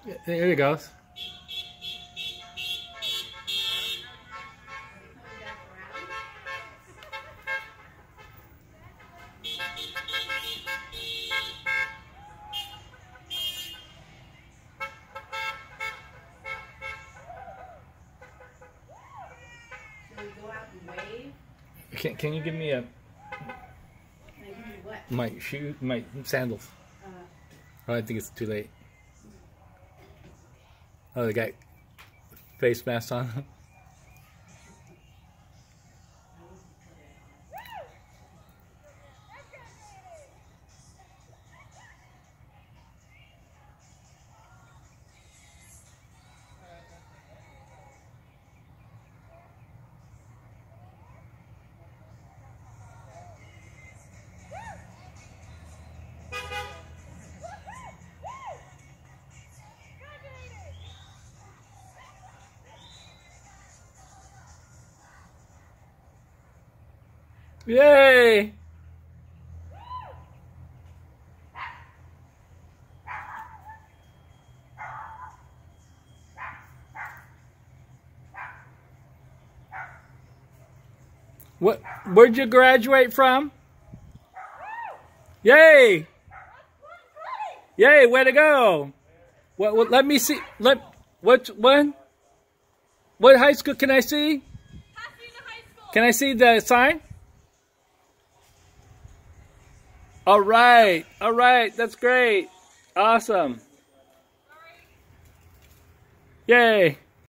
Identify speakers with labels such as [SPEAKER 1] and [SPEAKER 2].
[SPEAKER 1] There he goes.
[SPEAKER 2] Should we go out and wave?
[SPEAKER 1] Can you give me a my sandals? Oh, I think it's too late. Oh, they got face masks on. Yay! Where'd you graduate from? Yay! Yay! Way to go! What? Let me see. What high school can I see?
[SPEAKER 3] Pasadena High School.
[SPEAKER 1] Can I see the sign? All right. That's great. Awesome. Yay.